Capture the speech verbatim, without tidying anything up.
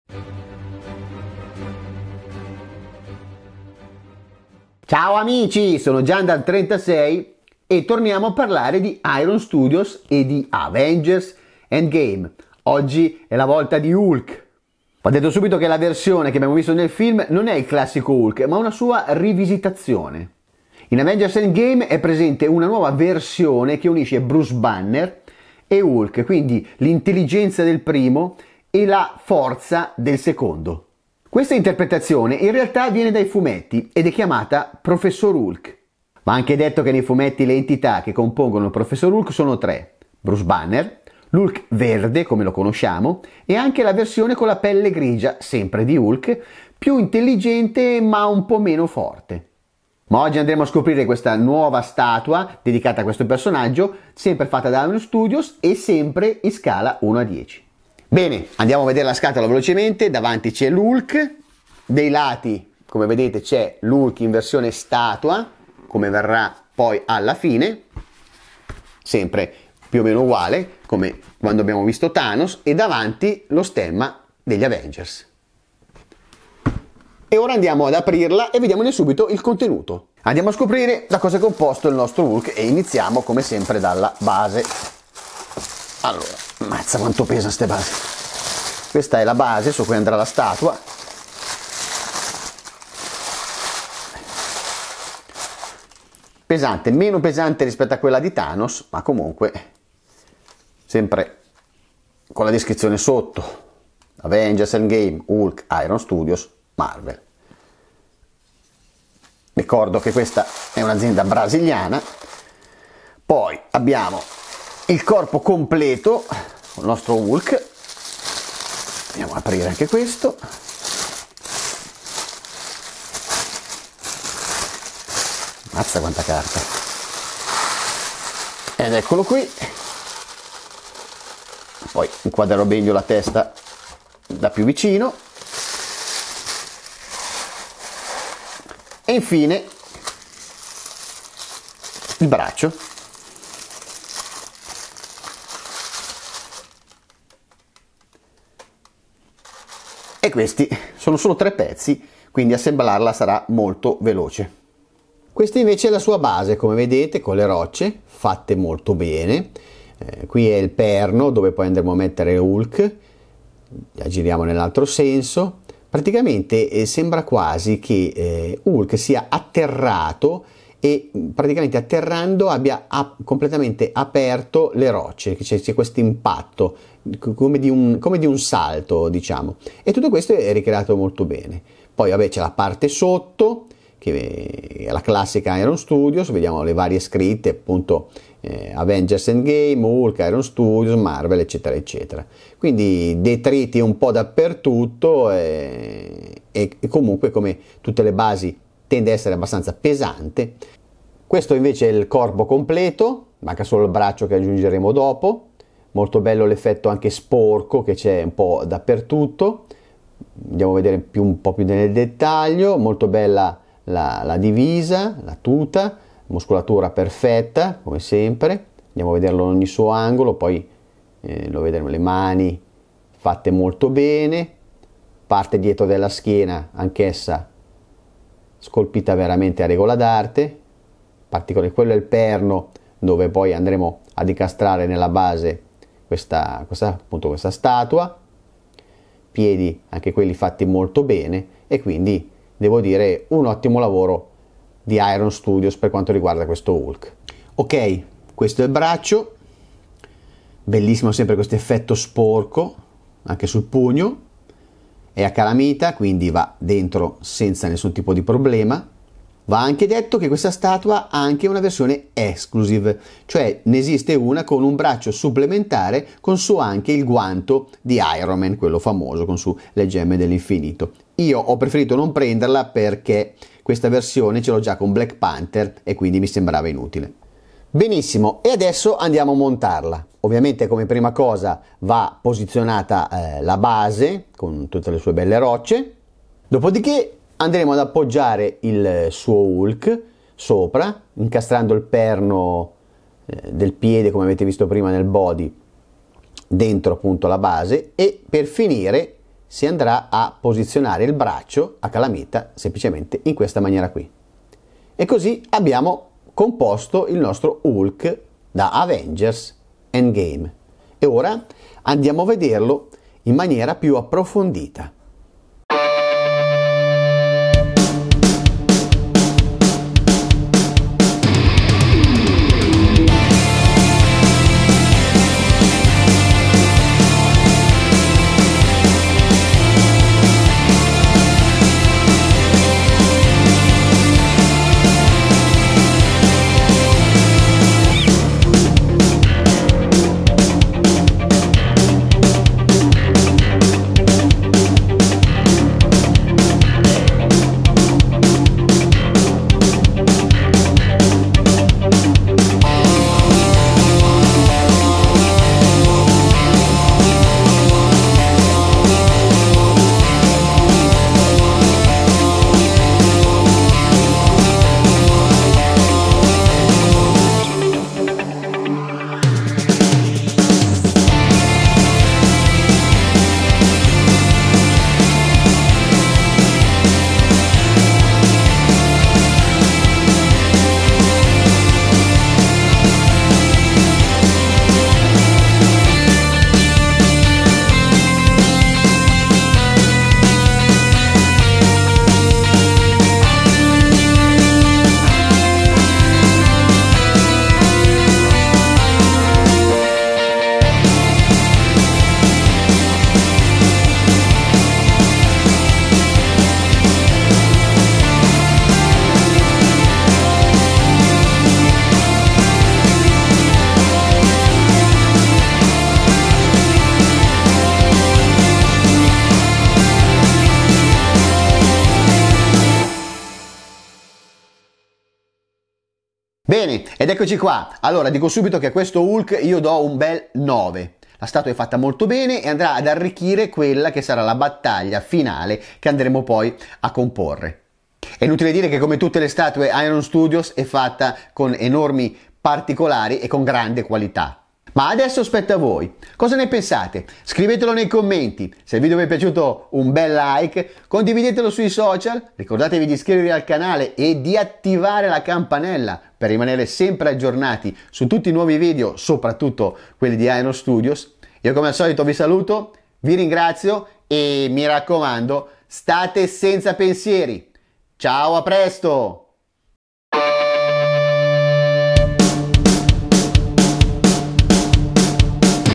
Ciao amici, sono Giandal trentasei e torniamo a parlare di Iron Studios e di Avengers Endgame. Oggi è la volta di Hulk. Ho detto subito che la versione che abbiamo visto nel film non è il classico Hulk, ma una sua rivisitazione. In Avengers Endgame è presente una nuova versione che unisce Bruce Banner e Hulk, quindi l'intelligenza del primo e la forza del secondo. Questa interpretazione in realtà viene dai fumetti ed è chiamata Professor Hulk. Va anche detto che nei fumetti le entità che compongono il Professor Hulk sono tre: Bruce Banner, l'Hulk verde come lo conosciamo e anche la versione con la pelle grigia, sempre di Hulk, più intelligente ma un po' meno forte. Ma oggi andremo a scoprire questa nuova statua dedicata a questo personaggio, sempre fatta da Iron Studios e sempre in scala uno a dieci. Bene, andiamo a vedere la scatola velocemente. Davanti c'è l'Hulk, dei lati, come vedete, c'è l'Hulk in versione statua, come verrà poi alla fine, sempre più o meno uguale, come quando abbiamo visto Thanos, e davanti lo stemma degli Avengers. E ora andiamo ad aprirla e vediamone subito il contenuto. Andiamo a scoprire da cosa è composto il nostro Hulk e iniziamo come sempre dalla base. Allora, mazza quanto pesa ste basi. Questa è la base su cui andrà la statua. Pesante, meno pesante rispetto a quella di Thanos, ma comunque sempre con la descrizione sotto: Avengers Endgame, Hulk, Iron Studios, Marvel. Ricordo che questa è un'azienda brasiliana. Poi abbiamo il corpo completo, il nostro Hulk. Andiamo ad aprire anche questo. Mazza quanta carta. Ed eccolo qui. Poi inquadrerò meglio la testa da più vicino. E infine il braccio. E questi sono solo tre pezzi, quindi assemblarla sarà molto veloce. Questa invece è la sua base, come vedete, con le rocce fatte molto bene. Eh, qui è il perno dove poi andremo a mettere Hulk. La giriamo nell'altro senso. Praticamente eh, sembra quasi che eh, Hulk sia atterrato e praticamente atterrando abbia ap- completamente aperto le rocce, che c'è, c'è questo impatto come di, un, come di un salto, diciamo, e tutto questo è ricreato molto bene. Poi vabbè, c'è la parte sotto che è la classica Iron Studios, vediamo le varie scritte, appunto eh, Avengers Endgame, Hulk, Iron Studios, Marvel, eccetera eccetera, quindi detriti un po' dappertutto e, e comunque, come tutte le basi, tende a essere abbastanza pesante. Questo invece è il corpo completo, manca solo il braccio che aggiungeremo dopo. Molto bello l'effetto anche sporco che c'è un po' dappertutto. Andiamo a vedere più, un po' più nel dettaglio. Molto bella la, la divisa, la tuta, muscolatura perfetta come sempre. Andiamo a vederlo in ogni suo angolo, poi eh, lo vedremo, le mani fatte molto bene, parte dietro della schiena anch'essa scolpita veramente a regola d'arte. Particolare, quello è il perno dove poi andremo ad incastrare nella base questa, questa, appunto questa statua. Piedi anche quelli fatti molto bene, e quindi devo dire un ottimo lavoro di Iron Studios per quanto riguarda questo Hulk. Ok, questo è il braccio, bellissimo sempre questo effetto sporco anche sul pugno, è a calamita, quindi va dentro senza nessun tipo di problema. Va anche detto che questa statua ha anche una versione exclusive, cioè ne esiste una con un braccio supplementare con su anche il guanto di Iron Man, quello famoso con su le gemme dell'infinito. Io ho preferito non prenderla perché questa versione ce l'ho già con Black Panther e quindi mi sembrava inutile. Benissimo, e adesso andiamo a montarla. Ovviamente come prima cosa va posizionata eh, la base con tutte le sue belle rocce, dopodiché andremo ad appoggiare il suo Hulk sopra, incastrando il perno eh, del piede, come avete visto prima nel body, dentro appunto la base, e per finire si andrà a posizionare il braccio a calamita semplicemente in questa maniera qui. E così abbiamo composto il nostro Hulk da Avengers Endgame. E ora andiamo a vederlo in maniera più approfondita. Bene, ed eccoci qua. Allora, dico subito che a questo Hulk io do un bel nove. La statua è fatta molto bene e andrà ad arricchire quella che sarà la battaglia finale che andremo poi a comporre. È inutile dire che, come tutte le statue, Iron Studios è fatta con enormi particolari e con grande qualità. Ma adesso spetta a voi. Cosa ne pensate? Scrivetelo nei commenti. Se il video vi è piaciuto, un bel like, condividetelo sui social, ricordatevi di iscrivervi al canale e di attivare la campanella per rimanere sempre aggiornati su tutti i nuovi video, soprattutto quelli di Iron Studios. Io come al solito vi saluto, vi ringrazio e mi raccomando, state senza pensieri. Ciao, a presto!